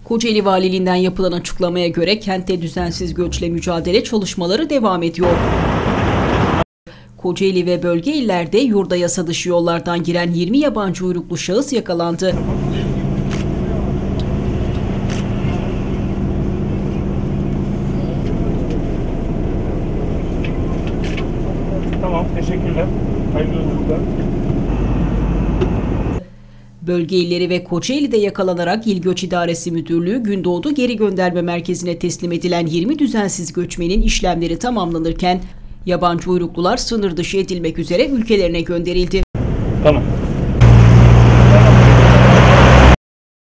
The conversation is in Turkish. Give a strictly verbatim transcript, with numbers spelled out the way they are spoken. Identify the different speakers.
Speaker 1: Kocaeli Valiliğinden yapılan açıklamaya göre kentte düzensiz göçle mücadele çalışmaları devam ediyor. Kocaeli ve bölge illerde yurda yasa dışı yollardan giren yirmi yabancı uyruklu şahıs yakalandı.
Speaker 2: Tamam, teşekkürler. Hayırlı yolculuklar.
Speaker 1: Bölge illeri ve Kocaeli'de yakalanarak İl Göç İdaresi Müdürlüğü Gündoğdu Geri Gönderme Merkezi'ne teslim edilen yirmi düzensiz göçmenin işlemleri tamamlanırken yabancı uyruklular sınır dışı edilmek üzere ülkelerine gönderildi.
Speaker 2: Tamam.